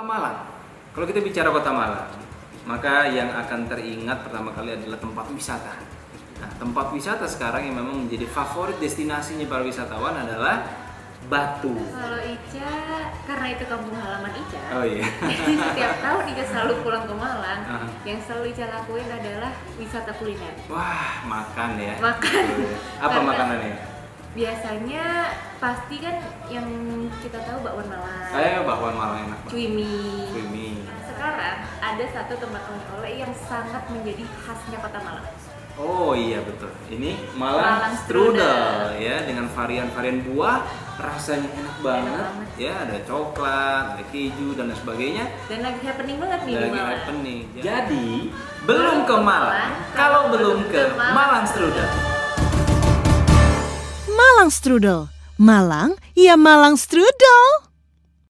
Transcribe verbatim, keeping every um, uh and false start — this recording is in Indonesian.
Malang. Kalau kita bicara kota Malang, maka yang akan teringat pertama kali adalah tempat wisata. Nah, tempat wisata sekarang yang memang menjadi favorit destinasinya para wisatawan adalah Batu. Kalau Ica, karena itu kampung halaman Ica. Oh iya. Setiap tahun Ica selalu pulang ke Malang. Uh-huh. Yang selalu Ica lakuin adalah wisata kuliner. Wah, makan ya. Makan. Apa Karena makanannya? Biasanya pasti kan yang kita tahu bakwan Malang. Saya bakwan Malang enak banget. Cui mie. Cui mie. Sekarang ada satu tempat oleh-oleh yang sangat menjadi khasnya kota Malang. Oh iya betul. Ini Malang, Malang strudel, strudel ya dengan varian-varian buah, rasanya enak banget. banget. Ya ada coklat, ada keju dan lain sebagainya. Dan lagi happening banget nih di Lagi Malang. happening. Jadi belum ke Malang kalau belum ke Malang Strudel. Malang Strudel. Malang, ya Malang Strudel.